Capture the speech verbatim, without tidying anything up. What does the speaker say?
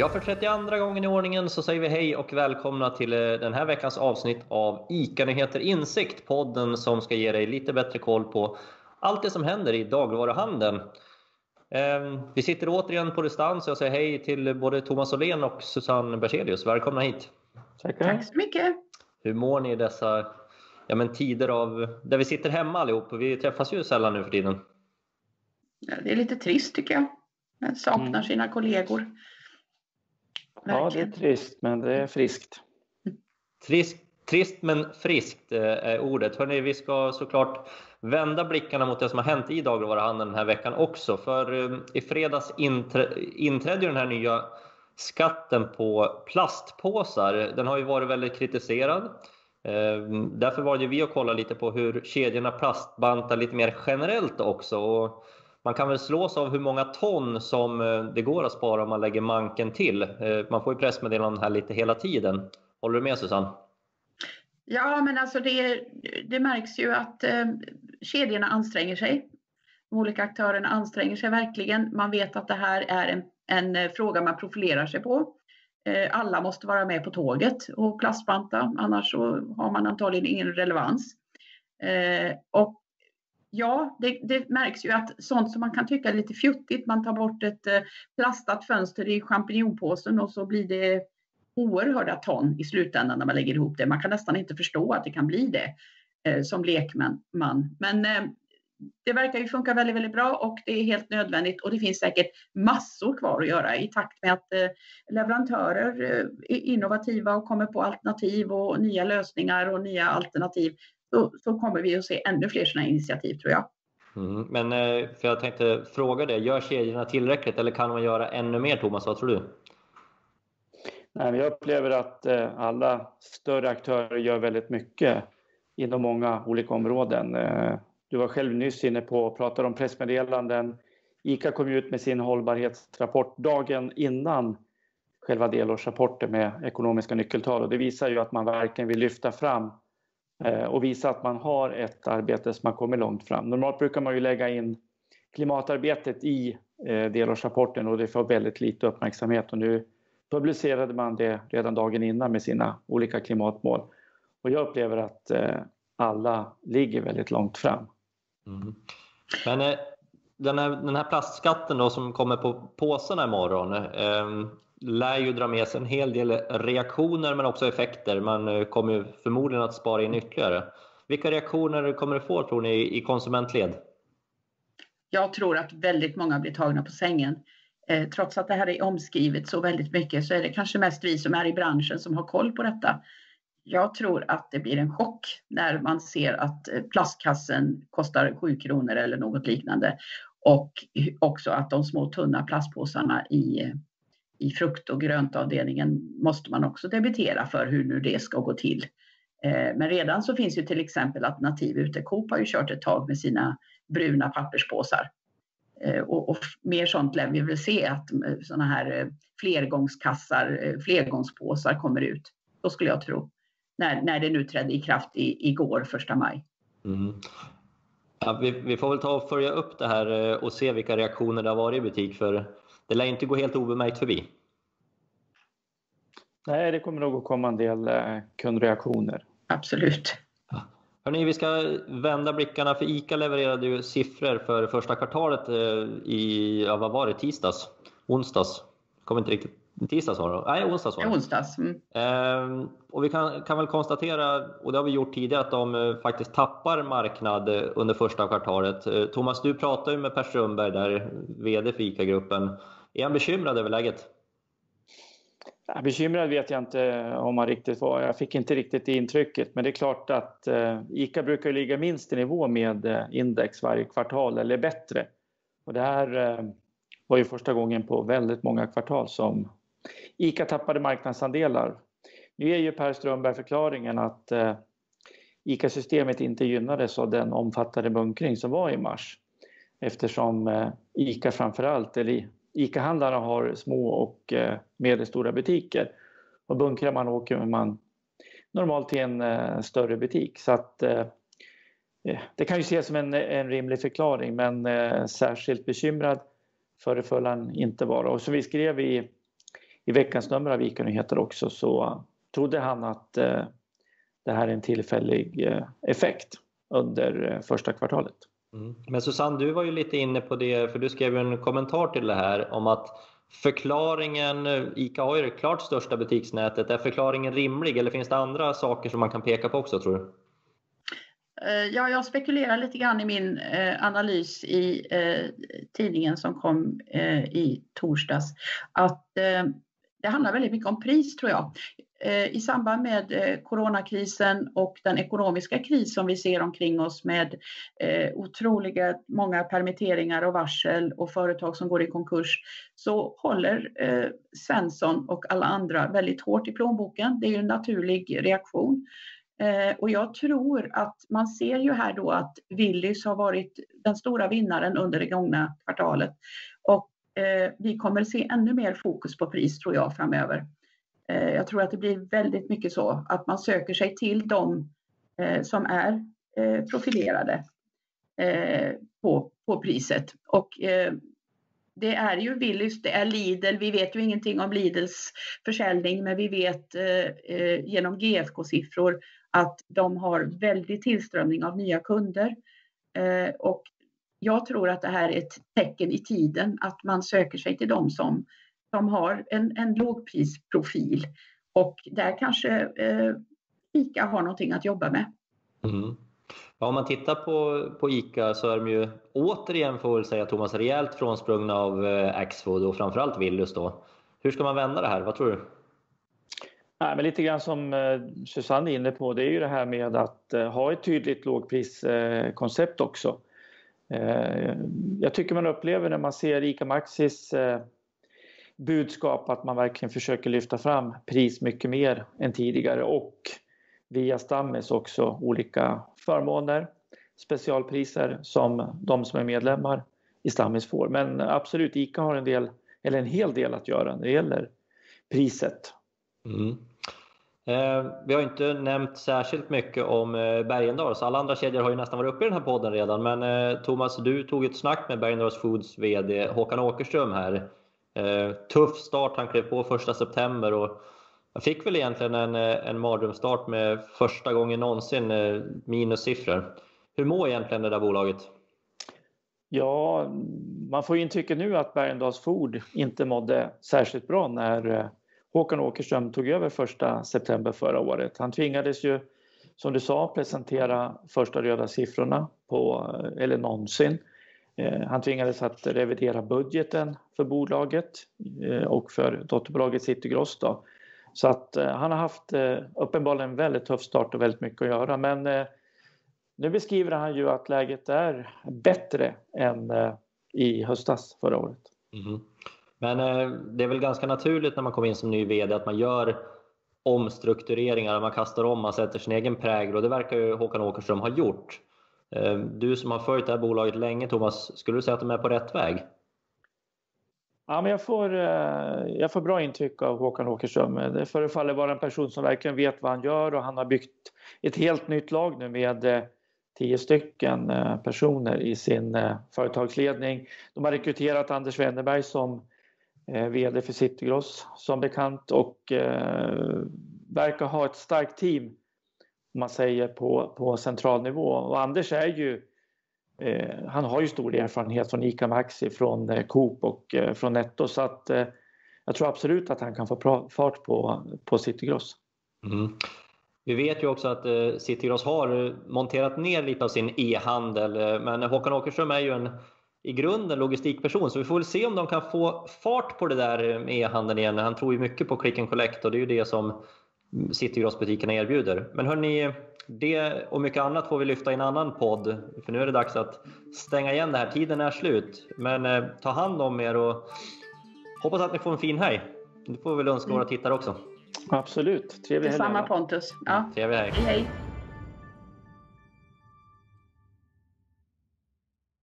Ja, för trettioandra gången i ordningen så säger vi hej och välkomna till den här veckans avsnitt av ICA-nyheter Insikt, podden som ska ge dig lite bättre koll på allt det som händer i dagligvaruhandeln. Vi sitter återigen på distans och jag säger hej till både Thomas Åhlén och Susanne Berzelius. Välkomna hit. Tackar. Tack så mycket. Hur mår ni i dessa ja, men tider av där vi sitter hemma allihop? Vi träffas ju sällan nu för tiden. Ja, det är lite trist tycker jag. Man saknar mm. sina kollegor. Verkligen. Ja, det är trist, men det är friskt. Trist, trist men friskt är ordet. Hörrni, vi ska såklart vända blickarna mot det som har hänt i dagligvaruhandeln den här veckan också. För i fredags inträdde den här nya skatten på plastpåsar. Den har ju varit väldigt kritiserad. Därför var det vi och kolla lite på hur kedjorna plastbantar lite mer generellt också. Och man kan väl slås av hur många ton som det går att spara om man lägger manken till. Man får ju pressmeddelanden här lite hela tiden. Håller du med, Susanne? Ja, men alltså det, det märks ju att eh, kedjorna anstränger sig. De olika aktörerna anstränger sig verkligen. Man vet att det här är en, en fråga man profilerar sig på. Eh, alla måste vara med på tåget och plastbanta. Annars så har man antagligen ingen relevans. Eh, och Ja, det, det märks ju att sånt som man kan tycka är lite fjuttigt, man tar bort ett eh, plastat fönster i champinjonpåsen och så blir det oerhörda ton i slutändan när man lägger ihop det. Man kan nästan inte förstå att det kan bli det eh, som lekman. Men eh, det verkar ju funka väldigt, väldigt bra och det är helt nödvändigt och det finns säkert massor kvar att göra i takt med att eh, leverantörer eh, är innovativa och kommer på alternativ och nya lösningar och nya alternativ. Så, så kommer vi att se ännu fler sådana initiativ tror jag. Mm, men för jag tänkte fråga det, gör kedjorna tillräckligt eller kan man göra ännu mer, Thomas? Vad tror du? Nej, jag upplever att alla större aktörer gör väldigt mycket inom många olika områden. Du var själv nyss inne på och pratade om pressmeddelanden. ICA kom ut med sin hållbarhetsrapport dagen innan själva delårsrapporten med ekonomiska nyckeltal. Och det visar ju att man verkligen vill lyfta fram och visa att man har ett arbete som har kommit långt fram. Normalt brukar man ju lägga in klimatarbetet i delårsrapporten och det får väldigt lite uppmärksamhet. Och nu publicerade man det redan dagen innan med sina olika klimatmål. Och jag upplever att alla ligger väldigt långt fram. Mm. Men den här, den här plastskatten då som kommer på påsarna imorgon eh, lär ju dra med sig en hel del reaktioner men också effekter. Man kommer ju förmodligen att spara in ytterligare. Vilka reaktioner kommer det få tror ni i konsumentled? Jag tror att väldigt många blir tagna på sängen. Eh, trots att det här är omskrivet så väldigt mycket så är det kanske mest vi som är i branschen som har koll på detta. Jag tror att det blir en chock när man ser att plastkassen kostar sju kronor eller något liknande. Och också att de små tunna plastpåsarna i, i frukt- och gröntavdelningen måste man också debitera för hur nu det ska gå till. Eh, men redan så finns ju till exempel alternativ ute. Coop har ju kört ett tag med sina bruna papperspåsar. Eh, och, och mer sånt lär vi väl se att sådana här flergångskassar, flergångspåsar kommer ut. Då skulle jag tro. När, när det nu trädde i kraft i, igår, första maj. Mm. Ja, vi, vi får väl ta och följa upp det här och se vilka reaktioner det har varit i butik. För det lär inte gå helt obemärkt förbi. Nej, det kommer nog att komma en del kundreaktioner. Absolut. Ja. Hörrni, vi ska vända blickarna för ICA levererade ju siffror för första kvartalet i, ja, vad var det, tisdags? Onsdags? Kommer inte riktigt. Tisdags var det? Nej, onsdags var det. Onsdags. Mm. Ehm, och vi kan, kan väl konstatera, och det har vi gjort tidigare, att de faktiskt tappar marknad under första kvartalet. Thomas, du pratade ju med Per Strömberg där, vd för ICA-gruppen. Är han bekymrad över läget? Ja, bekymrad vet jag inte om han riktigt var. Jag fick inte riktigt det intrycket. Men det är klart att eh, ICA brukar ligga minst i nivå med eh, index varje kvartal eller bättre. Och det här eh, var ju första gången på väldigt många kvartal som ICA tappade marknadsandelar. Nu är ju Per Strömberg förklaringen att eh, ICA-systemet inte gynnades av den omfattande bunkring som var i mars. Eftersom eh, ICA framförallt, eller ICA-handlarna har små och eh, medelstora butiker. Och bunkrar man åker man normalt till en eh, större butik. Så att eh, det kan ju ses som en, en rimlig förklaring, men eh, särskilt bekymrad föreföll han inte vara. Och som vi skrev i i veckans nummer av ICA-nyheter också, så trodde han att eh, det här är en tillfällig eh, effekt under eh, första kvartalet. Mm. Men Susanne, du var ju lite inne på det, för du skrev en kommentar till det här om att förklaringen, ICA har ju det klart största butiksnätet, är förklaringen rimlig eller finns det andra saker som man kan peka på också, tror du? Ja, jag spekulerar lite grann i min eh, analys i eh, tidningen som kom eh, i torsdags. Att eh, det handlar väldigt mycket om pris, tror jag. Eh, I samband med eh, coronakrisen och den ekonomiska kris som vi ser omkring oss med eh, otroliga många permitteringar och varsel och företag som går i konkurs, så håller eh, Svensson och alla andra väldigt hårt i plånboken. Det är ju en naturlig reaktion. Eh, och jag tror att man ser ju här då att Willys har varit den stora vinnaren under det gångna kvartalet. Och eh, vi kommer se ännu mer fokus på pris, tror jag, framöver. Eh, jag tror att det blir väldigt mycket så att man söker sig till de eh, som är eh, profilerade eh, på, på priset. Och eh, det är ju Willys, det är Lidl, vi vet ju ingenting om Lidls försäljning, men vi vet eh, eh, genom G F K-siffror att de har väldigt tillströmning av nya kunder. Eh, och jag tror att det här är ett tecken i tiden, att man söker sig till de som, som har en, en lågprisprofil. Och där kanske eh, ICA har någonting att jobba med. Mm. Ja, om man tittar på, på ICA så är de ju återigen, får väl säga Thomas, rejält frånsprungna av eh, Axfood och framförallt Willys då. Hur ska man vända det här? Vad tror du? Nej, men lite grann som eh, Susanne är inne på, det är ju det här med att eh, ha ett tydligt lågpriskoncept eh, också. Eh, jag tycker man upplever när man ser ICA Maxis eh, budskap att man verkligen försöker lyfta fram pris mycket mer än tidigare, och via Stammis också olika förmåner, specialpriser som de som är medlemmar i Stammis får. Men absolut, ICA har en del, eller en hel del att göra när det gäller priset. Mm. Eh, vi har inte nämnt särskilt mycket om eh, Bergendahls, så alla andra kedjor har ju nästan varit uppe i den här podden redan. Men eh, Thomas, du tog ett snack med Bergendahls Foods vd Håkan Åkerström här. Eh, tuff start, han klev på första september och jag fick väl egentligen en, en mardrömsstart med första gången någonsin eh, minussiffror. Hur mår egentligen det där bolaget? Ja, man får ju intrycket nu att Bergendahls Food inte mådde särskilt bra när eh, Håkan Åkerström tog över första september förra året. Han tvingades ju, som du sa, presentera första röda siffrorna på, eller någonsin. Eh, han tvingades att revidera budgeten för bolaget eh, och för dotterbolaget City Gross då. Så att eh, han har haft eh, uppenbarligen en väldigt tuff start och väldigt mycket att göra. Men eh, nu beskriver han ju att läget är bättre än eh, i höstas förra året. Mm. Men eh, det är väl ganska naturligt när man kommer in som ny vd att man gör omstruktureringar, man kastar om, man sätter sin egen prägel, och det verkar ju Håkan Åkerström ha gjort. Eh, du som har följt det här bolaget länge, Thomas, skulle du säga att de är på rätt väg? Ja, men jag får, jag får bra intryck av Håkan Åkerström. Det förefaller vara en person som verkligen vet vad han gör, och han har byggt ett helt nytt lag nu med tio stycken personer i sin företagsledning. De har rekryterat Anders Wennerberg som vd för City Gross som bekant, och verkar ha ett starkt team, om man säger, på, på central nivå. Och Anders är ju Eh, han har ju stor erfarenhet från ICA Maxi, från eh, Coop och eh, från Netto, så att eh, jag tror absolut att han kan få pra- fart på, på City Gross. Mm. Vi vet ju också att eh, City Gross har monterat ner lite av sin e-handel, eh, men Håkan Åkerström är ju en i grunden logistikperson, så vi får väl se om de kan få fart på det där med e-handeln igen. Han tror ju mycket på click and collect, och det är ju det som City Gross-butikerna erbjuder. Men hörni, det och mycket annat får vi lyfta i en annan podd, för nu är det dags att stänga igen det här. Tiden är slut. Men eh, ta hand om er och hoppas att ni får en fin helg. Det får vi väl önska mm. våra tittare också. Absolut. Trevlig helg. Detsamma, Pontus. Ja. Trevlig helg. Hej.